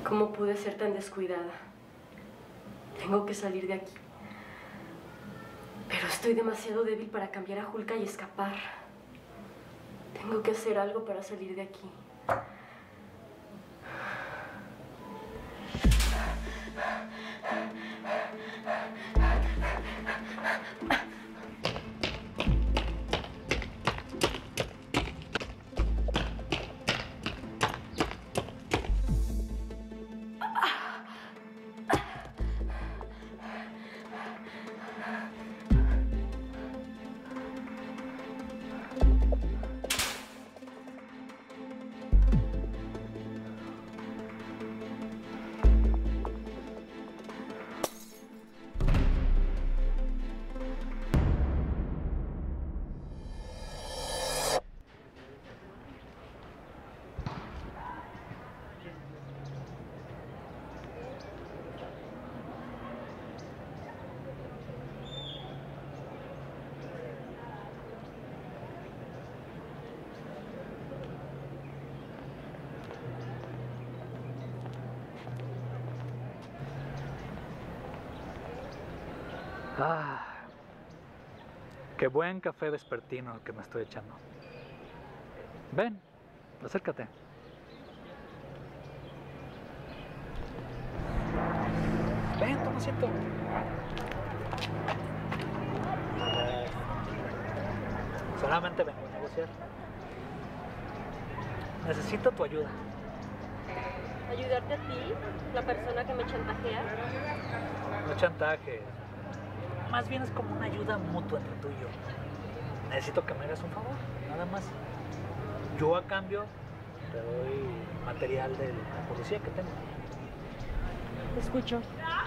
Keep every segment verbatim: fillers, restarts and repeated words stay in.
¿Cómo pude ser tan descuidada? Tengo que salir de aquí. Pero estoy demasiado débil para cambiar a Hulka y escapar. Tengo que hacer algo para salir de aquí. Ah, qué buen café vespertino el que me estoy echando. Ven, acércate. Ven, toma asiento. Solamente vengo a negociar. Necesito tu ayuda. ¿Ayudarte a ti? ¿La persona que me chantajea? No chantaje. Más bien es como una ayuda mutua entre tú y yo. Necesito que me hagas un favor, nada más. Yo a cambio te doy material de la policía que tengo. Te escucho.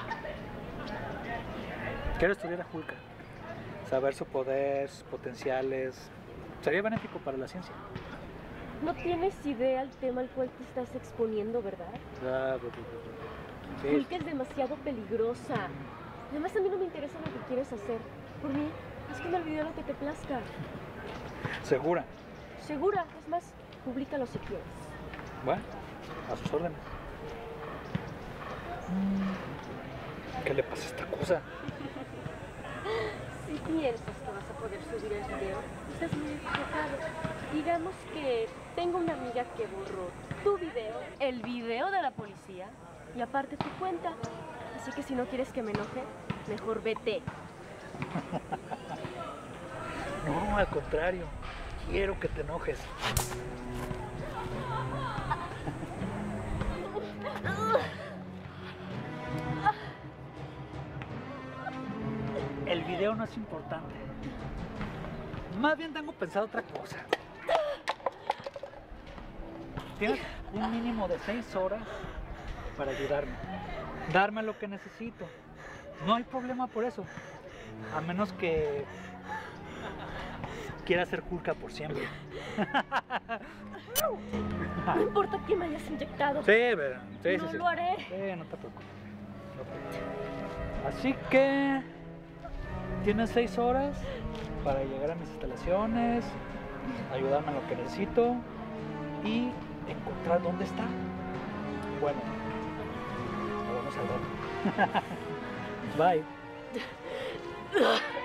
Quiero estudiar a Hulka. Saber su poder, sus potenciales. Sería benéfico para la ciencia. No tienes idea del tema al cual te estás exponiendo, ¿verdad? Ah, sí. Hulka es demasiado peligrosa. Además, a mí no me interesa lo que quieres hacer. Por mí, haz con el video lo que te plazca. ¿Segura? Segura. Es más, públicalo si quieres. Bueno, a sus órdenes. ¿Qué le pasa a esta cosa? Si piensas que vas a poder subir el video, estás muy equivocado. Digamos que tengo una amiga que borró tu video, el video de la policía y aparte tu cuenta. Así que si no quieres que me enoje, mejor vete. No, al contrario. Quiero que te enojes. El video no es importante. Más bien tengo pensado otra cosa. Tienes un mínimo de seis horas para ayudarme. Darme lo que necesito. No hay problema por eso. A menos que quiera ser Hulka por siempre. No importa que me hayas inyectado. Sí, pero, sí, no sí, sí. lo haré. Sí, no te preocupes. No te preocupes. Así que tienes seis horas para llegar a mis instalaciones, ayudarme en lo que necesito y encontrar dónde está. Bueno, nos vemos al rato. Bye.